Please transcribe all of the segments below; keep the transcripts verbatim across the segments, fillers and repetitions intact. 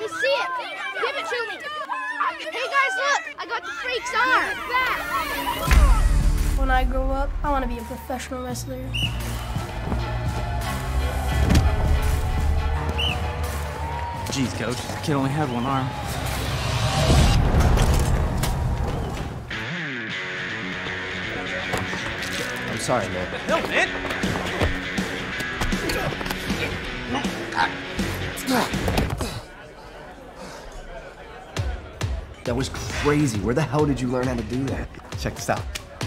me see it. Give it to me. Hey guys, look! I got the freak's arm. When I grow up, I want to be a professional wrestler. Jeez, Coach, the kid only had one arm. I'm sorry, man. What the hell, man? That was crazy. Where the hell did you learn how to do that? Check this out.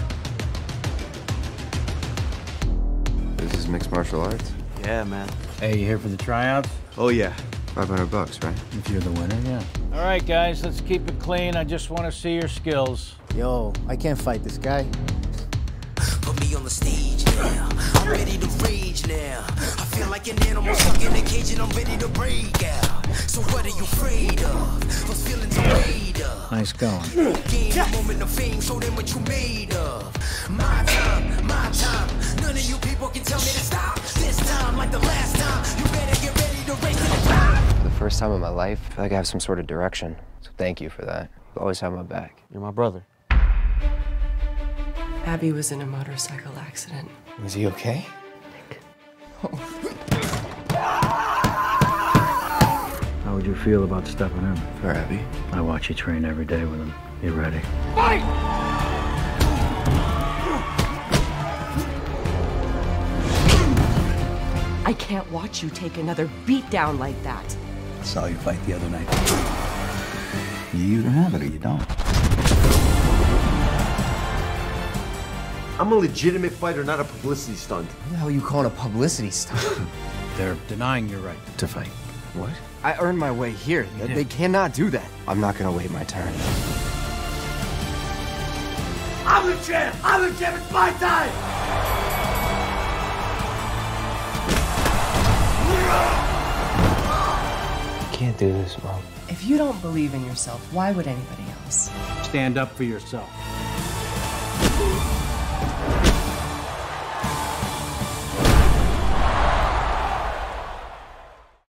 This is mixed martial arts? Yeah, man. Hey, you here for the tryouts? Oh, yeah. five hundred bucks, right? If you're the winner, yeah. All right, guys, let's keep it clean. I just want to see your skills. Yo, I can't fight this guy. Put me on the stage now. I'm ready to rage now. I feel like an animal stuck in a cage and I'm ready to break out. So what are you afraid of? Those feelings are made of. Nice going. Gain a moment of fame, show them what you made of. My time, my time. None of you people can tell me to stop. This time, like the last time, you better get ready to race to the top. For the first time in my life, I feel like I have some sort of direction. So thank you for that. You always have my back. You're my brother. Abby was in a motorcycle accident. Was he okay? How would you feel about stepping in? For Abby. I watch you train every day with him. You ready? Fight! I can't watch you take another beat down like that. I saw you fight the other night. You either have it or you don't. I'm a legitimate fighter, not a publicity stunt. What the hell are you calling a publicity stunt? They're denying your right to fight. What? I earned my way here. They, they cannot do that. I'm not gonna wait my turn. I'm the champ! I'm the champ! It's my time! You can't do this, Mom. If you don't believe in yourself, why would anybody else? Stand up for yourself.